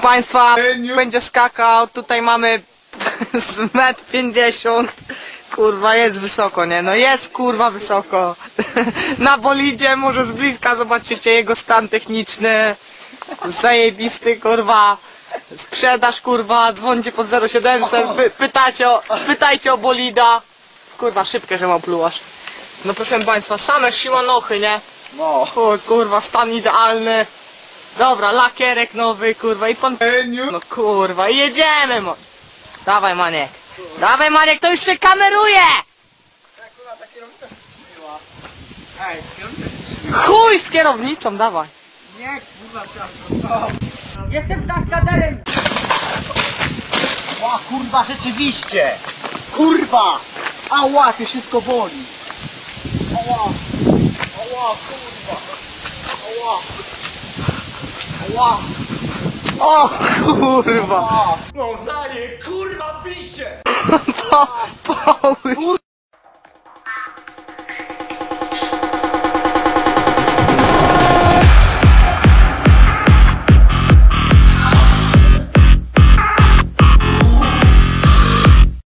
Państwa, będzie skakał, tutaj mamy z 1,50 m. Kurwa, jest wysoko, nie? No jest kurwa wysoko. Na bolidzie, może z bliska zobaczycie jego stan techniczny. Zajebisty, kurwa. Sprzedaż, kurwa, dzwońcie pod 0700, pytajcie o bolida. Kurwa, szybkie, że mam plułasz. No proszę Państwa, same siłanochy, nie? No. O, kurwa, stan idealny. Dobra, lakierek nowy, kurwa, i pan... No kurwa, i jedziemy, mo. Dawaj, Maniek. Dawaj, Maniek, to już się kameruje! Kurwa, ta kierownica się skrzywiła. Ej, kierownica się skrzywiła. Chuj z kierownicą, dawaj. Nie, kurwa, trzeba. Jestem kaskaderem. O, kurwa, rzeczywiście. Kurwa. Ała, to wszystko boli. Ała. Ała, kurwa. Ała. Ała. O kurwa. Ała. No za nie, kurwa, piście! Połóż.